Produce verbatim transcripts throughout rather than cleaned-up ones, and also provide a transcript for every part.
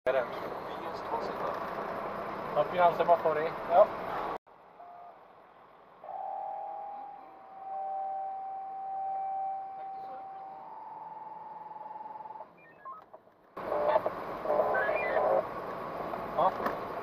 Jedem. Napínám semafory. Jo. No.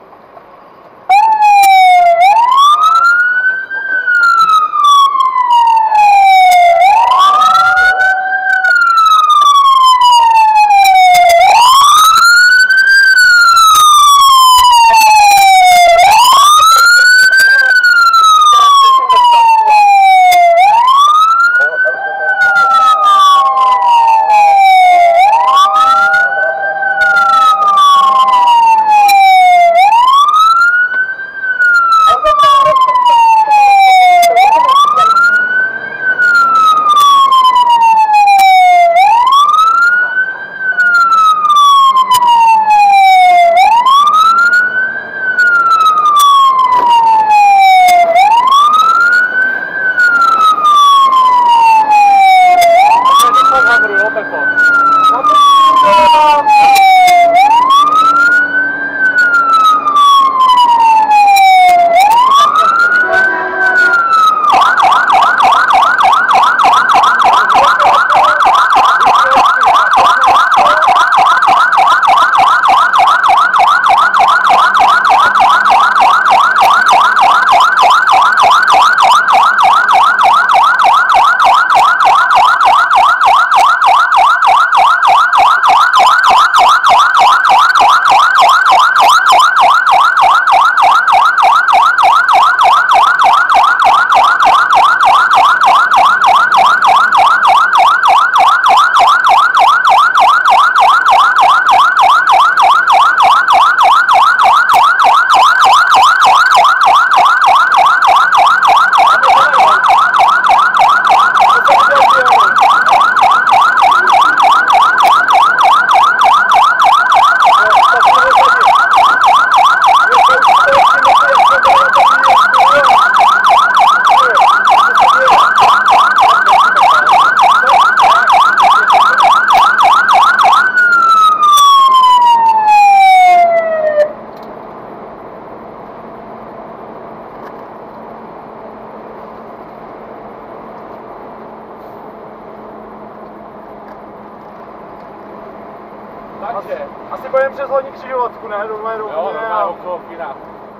Takže, asi pojedeme přes hlavní křižovatku, ne? Doma je Jo, normálně okolo Pína.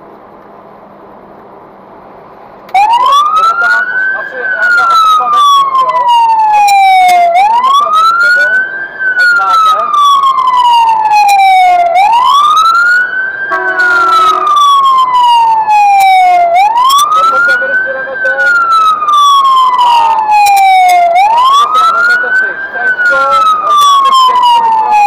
Bude tam asi nějaká osoba vesnic, jo? Ať máte. Pokud se vyrystirujete a vezmete si štéčko a uděláte štéčko i pro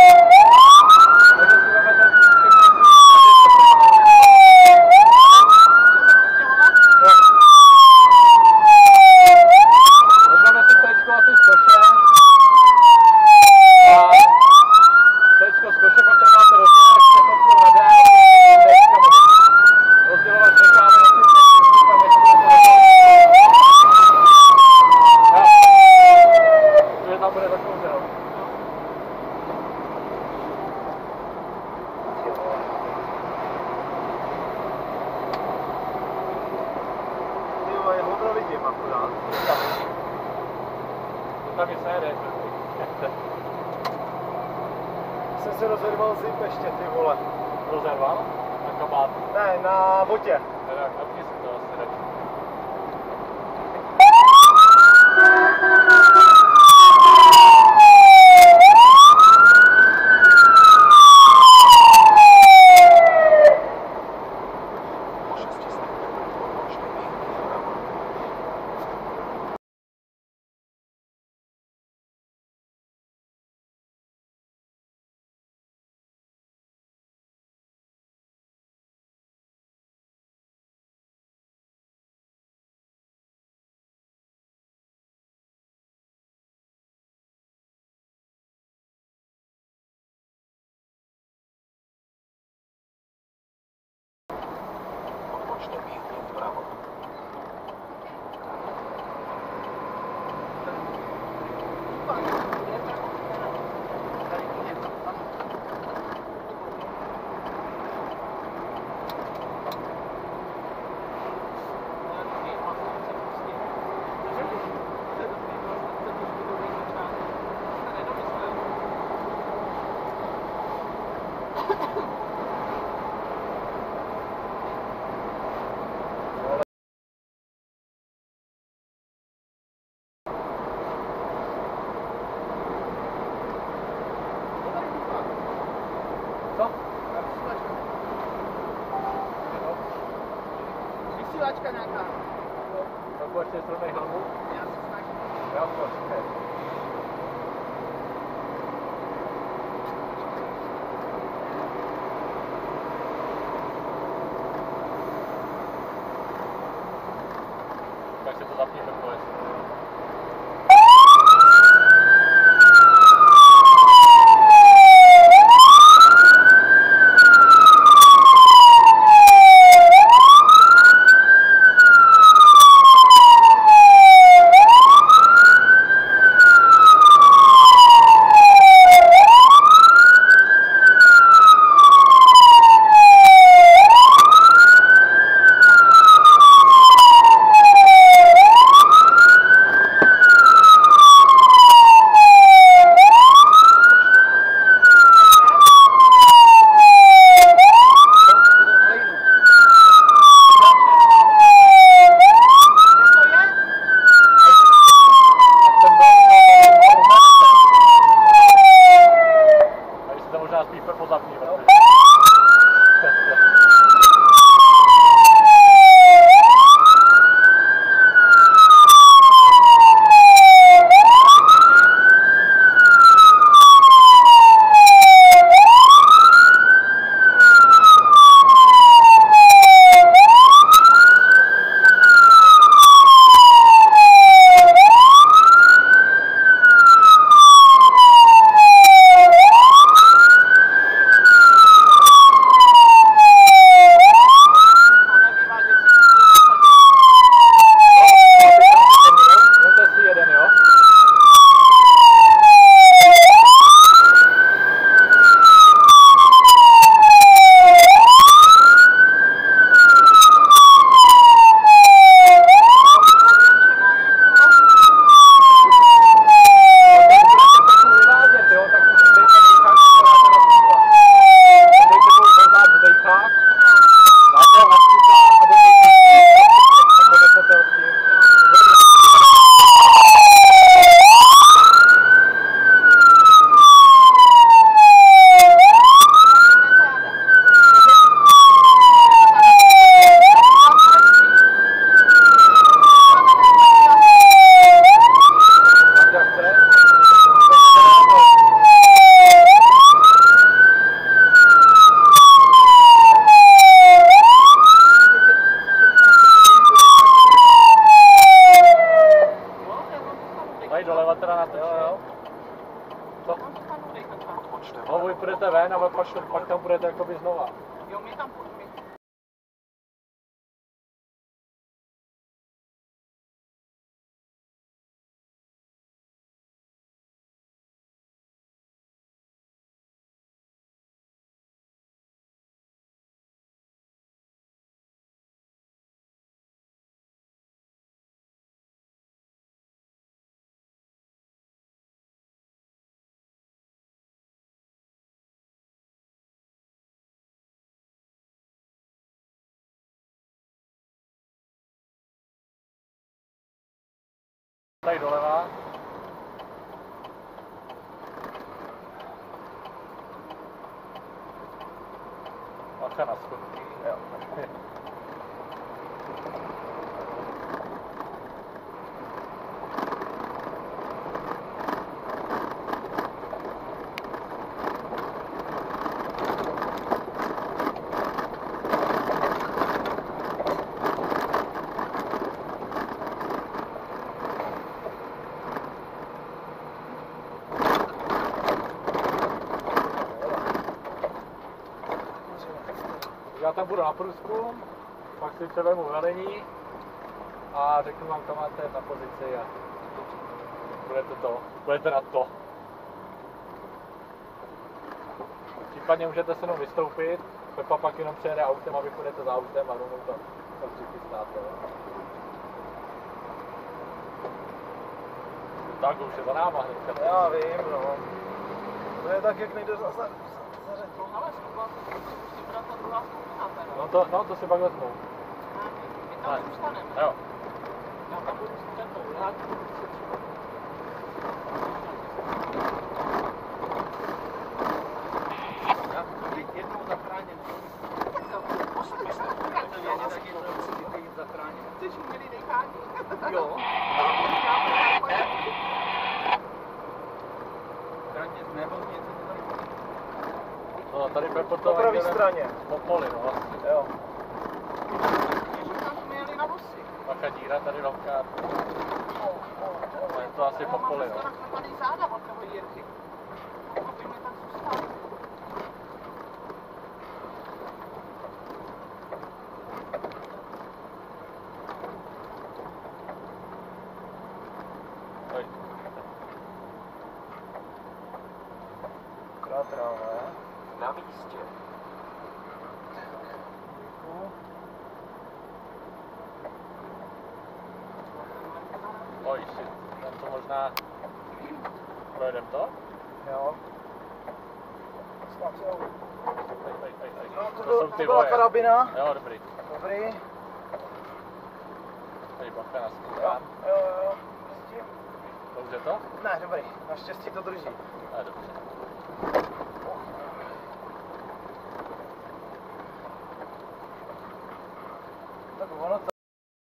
vidím akorát. Tam je sére. Jsem se rozerval zip ještě, ty vole. Rozerval? Na kabátu? Ne, na botě. Tak, napni si to asi radši. Co? Vysílačka nějaká. Tak ještě srovnej hlavu. Já se snažím. Já to říkám. Tak si to zapněme pojď. No, vy půjdete ven a pak, pak tam budete jakoby znova. Jo, my tam půjdeme. Tady doleva. Bacha na schodky. Jo. Já tam budu na průzkum, pak si převemu velení a řeknu vám, kam máte na pozici a budete to, budete na to. Případně můžete se mnou vystoupit, Pepa pak jenom přijede autem a vy půjdete za autem a rovnou tam, tam přichystáte. Tak už je za náma hnedka. Já vím, no. To je tak, jak nejde za, za, za řeku. No ale zkuba, musí brát ta druhá skupina, teda. No to, no to si pak vezmou. Ne, my tam zůstaneme. Jo. Já tam budu s Četou, já ti budu se třeba. Já, dobrý. tady bude potom... Po pravé straně. Po poli, no vlastně. Jo. Tam jsme jeli na vosy. Taká díra tady velká. Je to asi po poli, no. Tady záda od toho Jirky. Aby mě tak zůstal. Oj. Krátráme. Na místě. Oj, shit. Tam to možná... Projedem to? Jo. Snad jo. Ej, ej, ej, ej. No, to, To byl, jsou to ty byla voje. karabina. Jo, dobrý. Dobrý. Tady bacha na Jo, skután. jo, jo. Pustím. Dobře to? Ne, dobrý. Naštěstí to drží. A dobře. Tak ono to...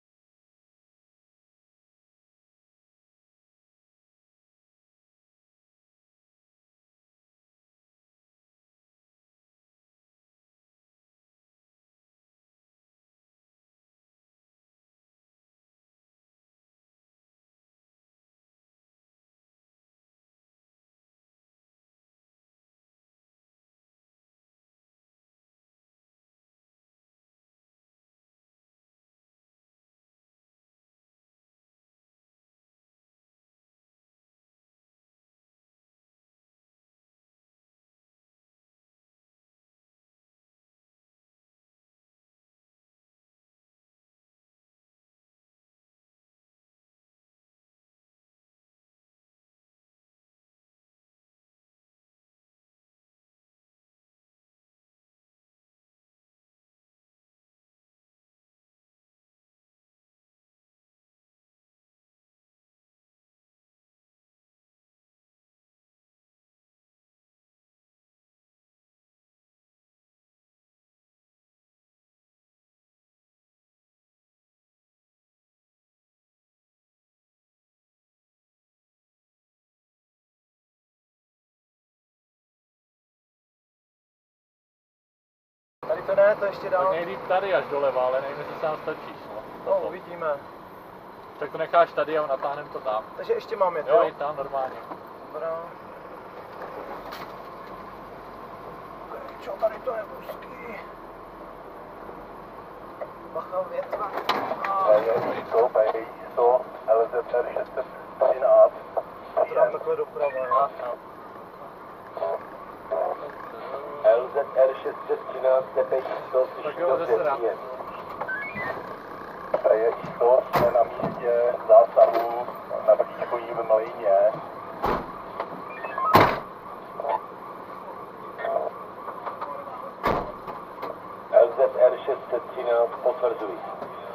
Tady to ne, to ještě Tak dál. nejlíp tady až doleva, ale nevím, jestli sám stačíš, no. No, uvidíme. Tak to necháš tady a natáhneme to tam. Takže ještě mám jet, Jo, jo? i tam normálně. Dobrá. Čo, tady to je úzký. Bacha, větva. Stoupej, sto, L Z R šest set třináct. To dám takhle doprava, jo? A, a. L Z R šest set třináct, tepej sto, Tak jo, zase rád. Preje sto, jsme na místě zásahu na Vrškovním mlýně. L Z R šest set třináct, potvrzuji.